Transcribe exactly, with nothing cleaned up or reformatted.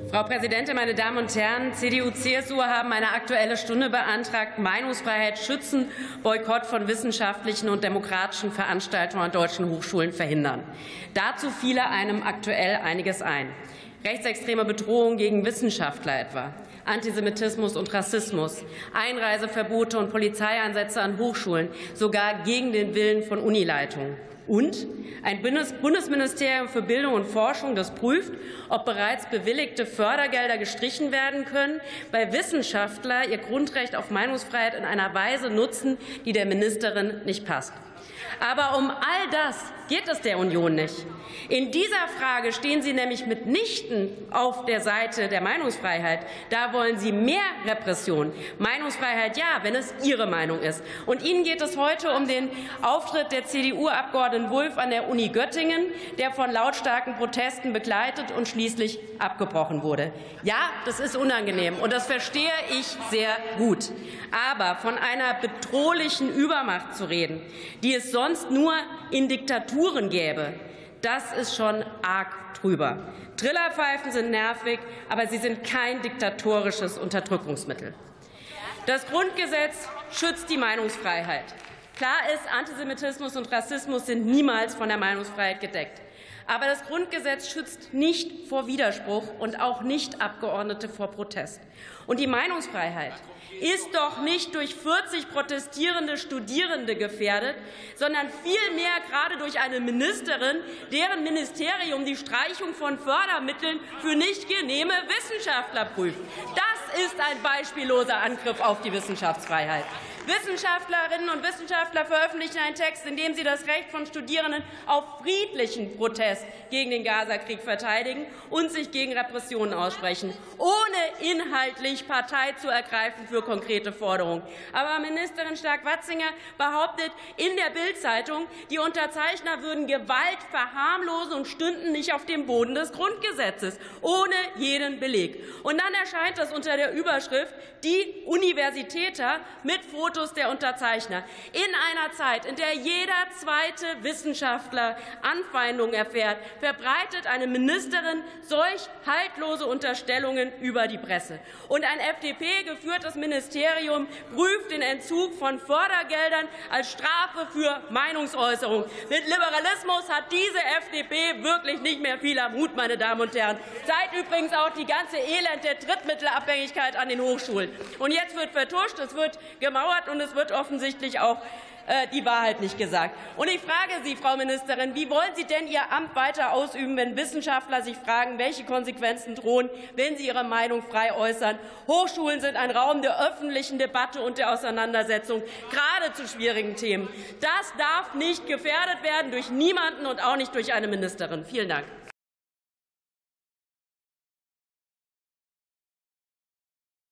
Frau Präsidentin, meine Damen und Herren! C D U, C S U haben eine Aktuelle Stunde beantragt, Meinungsfreiheit schützen, Boykott von wissenschaftlichen und demokratischen Veranstaltungen an deutschen Hochschulen verhindern. Dazu fiele einem aktuell einiges ein. Rechtsextreme Bedrohung gegen Wissenschaftler etwa, Antisemitismus und Rassismus, Einreiseverbote und Polizeieinsätze an Hochschulen, sogar gegen den Willen von Unileitungen. Und ein Bundesministerium für Bildung und Forschung, das prüft, ob bereits bewilligte Fördergelder gestrichen werden können, weil Wissenschaftler ihr Grundrecht auf Meinungsfreiheit in einer Weise nutzen, die der Ministerin nicht passt. Aber um all das geht es der Union nicht. In dieser Frage stehen Sie nämlich mitnichten auf der Seite der Meinungsfreiheit. Da wollen Sie mehr Repression. Meinungsfreiheit ja, wenn es Ihre Meinung ist. Und Ihnen geht es heute um den Auftritt der C D U-Abgeordneten Wulff an der Uni Göttingen, der von lautstarken Protesten begleitet und schließlich abgebrochen wurde. Ja, das ist unangenehm, und das verstehe ich sehr gut. Aber von einer bedrohlichen Übermacht zu reden, die es sonst nur in Diktaturen gäbe, das ist schon arg drüber. Trillerpfeifen sind nervig, aber sie sind kein diktatorisches Unterdrückungsmittel. Das Grundgesetz schützt die Meinungsfreiheit. Klar ist, Antisemitismus und Rassismus sind niemals von der Meinungsfreiheit gedeckt. Aber das Grundgesetz schützt nicht vor Widerspruch und auch nicht Abgeordnete vor Protest. Und die Meinungsfreiheit ist doch nicht durch vierzig protestierende Studierende gefährdet, sondern vielmehr gerade durch eine Ministerin, deren Ministerium die Streichung von Fördermitteln für nicht genehme Wissenschaftler prüft. Das ist ein beispielloser Angriff auf die Wissenschaftsfreiheit. Wissenschaftlerinnen und Wissenschaftler veröffentlichen einen Text, in dem sie das Recht von Studierenden auf friedlichen Protest gegen den Gaza-Krieg verteidigen und sich gegen Repressionen aussprechen, ohne inhaltlich Partei zu ergreifen für konkrete Forderungen. Aber Ministerin Stark-Watzinger behauptet in der Bild-Zeitung, die Unterzeichner würden Gewalt verharmlosen und stünden nicht auf dem Boden des Grundgesetzes, ohne jeden Beleg. Und dann erscheint das unter der Überschrift "Die Universitäter" mit Fotos der Unterzeichner. In einer Zeit, in der jeder zweite Wissenschaftler Anfeindungen erfährt, verbreitet eine Ministerin solch haltlose Unterstellungen über die Presse. Und ein F D P-geführtes Ministerium prüft den Entzug von Fördergeldern als Strafe für Meinungsäußerung. Mit Liberalismus hat diese F D P wirklich nicht mehr viel am Hut, meine Damen und Herren. Seit übrigens auch die ganze Elend der Drittmittelabhängigkeit an den Hochschulen. Und jetzt wird vertuscht, es wird gemauert, und es wird offensichtlich auch äh, die Wahrheit nicht gesagt. Und ich frage Sie, Frau Ministerin, wie wollen Sie denn Ihr Amt weiter ausüben, wenn Wissenschaftler sich fragen, welche Konsequenzen drohen, wenn sie ihre Meinung frei äußern? Hochschulen sind ein Raum der öffentlichen Debatte und der Auseinandersetzung, gerade zu schwierigen Themen. Das darf nicht gefährdet werden durch niemanden und auch nicht durch eine Ministerin. Vielen Dank.